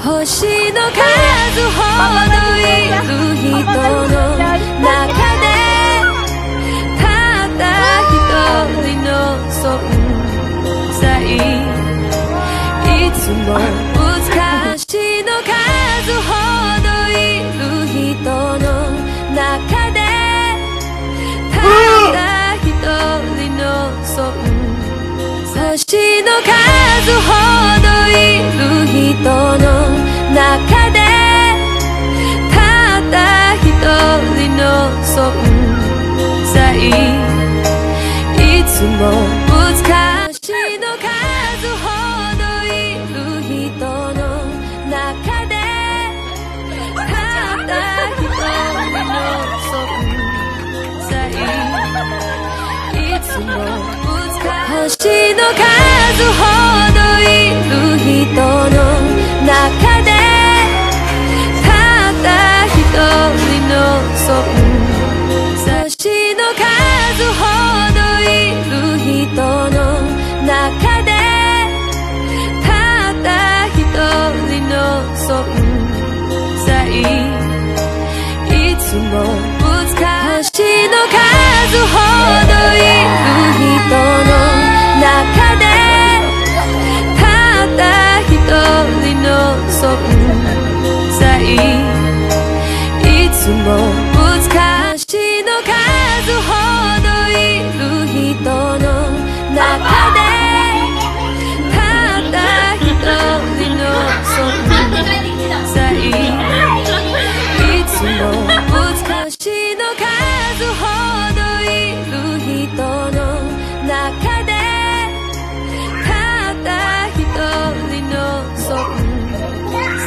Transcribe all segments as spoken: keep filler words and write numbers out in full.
星の数ほどいる人の中でたった一人の存在、いつも難しいの数ほどいる人の中でたった一人の存在、星の数ほどいる人の中でたった一人の存在、いつも難しいの数ほどいる人の中でたった一人の存在、いつも星の数ほどいる人の中でたった一人の存在、星の数ほどいる人の中でたった一人の存在、いつも難しいの数ほどいる人の中でたった一人の存在、いつも難しいの数ほどいる人の中でたった一人の存在、いつも難しいの数ほどいる人の中でたった一人の存在、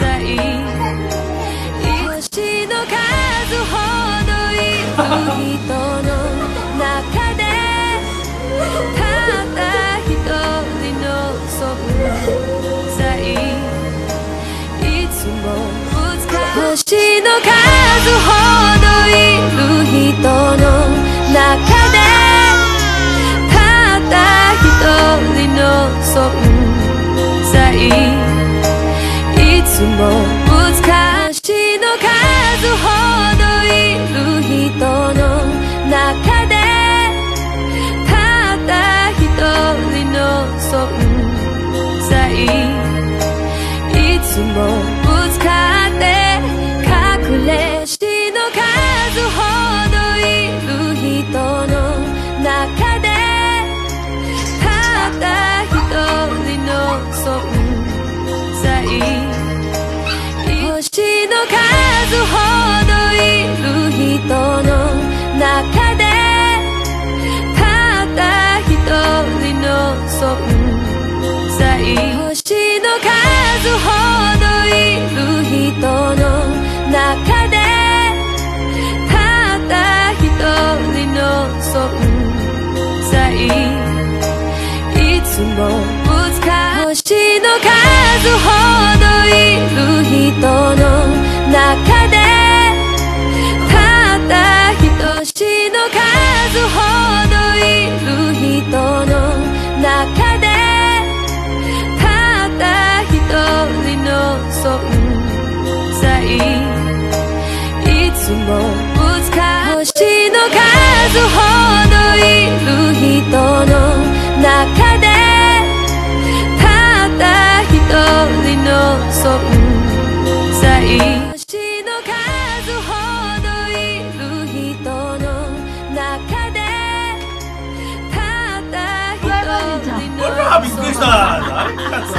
星の数ほどいる人の中でたった一人の存在、いつも難しい星の数ほどいる人の中でたった一人の存在、いつも難しいの数ほどいる人の中でたった一人の存在、いつもぶつかって隠れしの数ほどいる人の中でたった一人の存在、星の数ほどいる人の中でたった一人の存在、星の数ほどいる人の中でたった一人の存在、いつも難しい星の数ほどいる人の中でたった一人の数ほどいる人の中でたった一人の存在、いつも難しい星の数ほどいる人の中でたった一人の存在、星の数ほどいる人の中でたった一人の存在、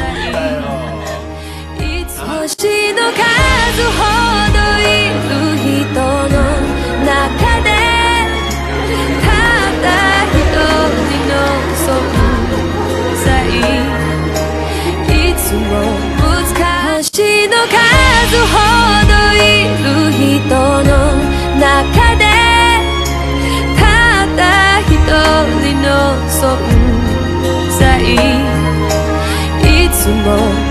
星の数ほどいる人の中でたった一人の存在、いつも難しいの数ほどいる人の中でたった一人の存在、いつも